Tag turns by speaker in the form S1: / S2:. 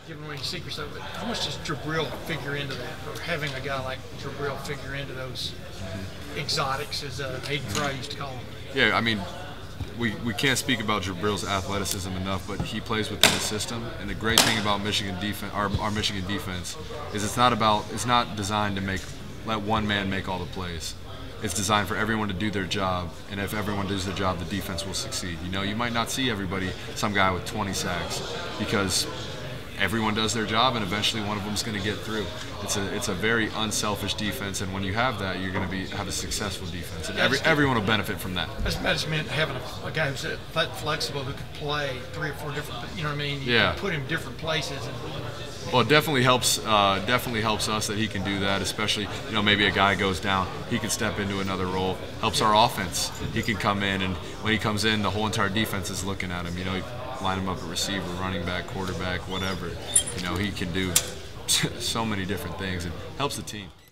S1: giving away any secrets of it. How much does Jabrill figure into that, or having a guy like Jabrill figure into those exotics, as Hayden Fry used to call them?
S2: Yeah, I mean, we can't speak about Jabrill's athleticism enough, but he plays within the system. And the great thing about Michigan defense, our Michigan defense, is it's not designed to let one man make all the plays. It's designed for everyone to do their job, and if everyone does their job, the defense will succeed. You know, you might not see some guy with 20 sacks, because everyone does their job, and eventually one of them is going to get through. It's a very unselfish defense, and when you have that, you're going to have a successful defense, and everyone will benefit from that.
S1: That's meant having a guy who's that flexible, who can play 3 or 4 different. You know what I mean? You can put him different places.
S2: Well, it definitely helps us that he can do that, especially, you know, maybe a guy goes down, he can step into another role. Helps our offense. He can come in, and when he comes in, the whole entire defense is looking at him. You know, line him up at receiver, running back, quarterback, whatever. You know, he can do so many different things. It helps the team.